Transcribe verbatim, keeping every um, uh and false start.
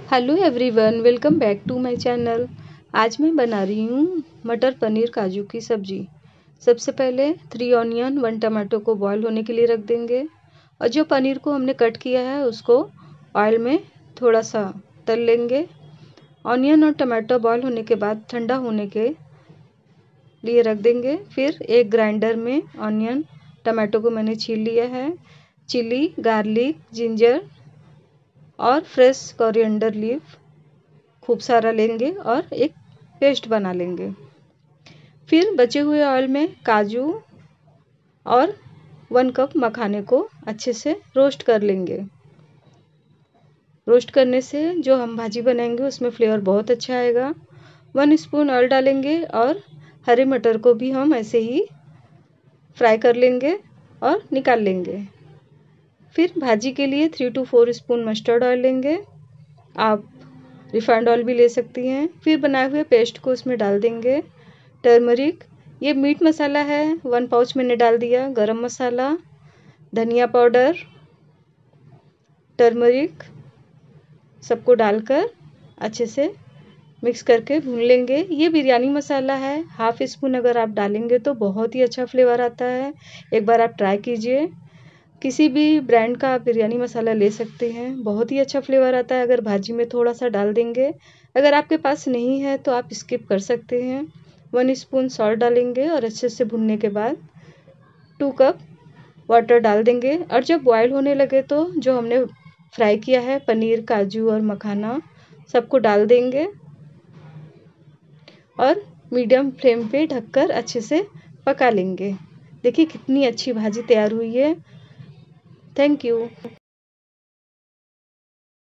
Hello everyone, welcome back to my channel. आज मैं बना रही हूँ मटर पनीर काजू की सब्ज़ी। सबसे पहले थ्री ऑनियन वन टमाटो को बॉईल होने के लिए रख देंगे और जो पनीर को हमने कट किया है उसको ऑयल में थोड़ा सा तल लेंगे। ऑनियन और टमाटो बॉईल होने के बाद ठंडा होने के लिए रख देंगे। फिर एक ग्राइंडर में ऑनियन टमाटो को मैंने छील लिया है। चिली, गार्लिक, जिंजर और फ्रेश कोरिएंडर लीफ खूब सारा लेंगे और एक पेस्ट बना लेंगे। फिर बचे हुए ऑयल में काजू और वन कप मखाने को अच्छे से रोस्ट कर लेंगे। रोस्ट करने से जो हम भाजी बनाएंगे उसमें फ्लेवर बहुत अच्छा आएगा। वन स्पून ऑयल डालेंगे और हरे मटर को भी हम ऐसे ही फ्राई कर लेंगे और निकाल लेंगे। फिर भाजी के लिए three two four spoon mustard oil लेंगे। आप रिफाइंड ऑयल भी ले सकती हैं। फिर बनाए हुए पेस्ट को उसमें डाल देंगे। टर्मरिक, ये मीट मसाला है, वन पाउच मैंने डाल दिया। गरम मसाला, धनिया पाउडर, टर्मरिक सबको डालकर अच्छे से मिक्स करके भून लेंगे। ये बिरयानी मसाला है, हाफ स्पून अगर आप डालेंगे तो बहुत ही अच्छा फ्लेवर आता है। एक बार आप ट्राई कीजिए। किसी भी ब्रांड का आप बिरयानी मसाला ले सकते हैं, बहुत ही अच्छा फ्लेवर आता है अगर भाजी में थोड़ा सा डाल देंगे। अगर आपके पास नहीं है तो आप स्किप कर सकते हैं। वन स्पून सॉल्ट डालेंगे और अच्छे से भुनने के बाद टू कप वाटर डाल देंगे। और जब बॉयल होने लगे तो जो हमने फ्राई किया है पनीर, काजू और मखाना सबको डाल देंगे और मीडियम फ्लेम पे ढककर अच्छे से पका लेंगे। देखिए कितनी अच्छी भाजी तैयार हुई है। Thank you.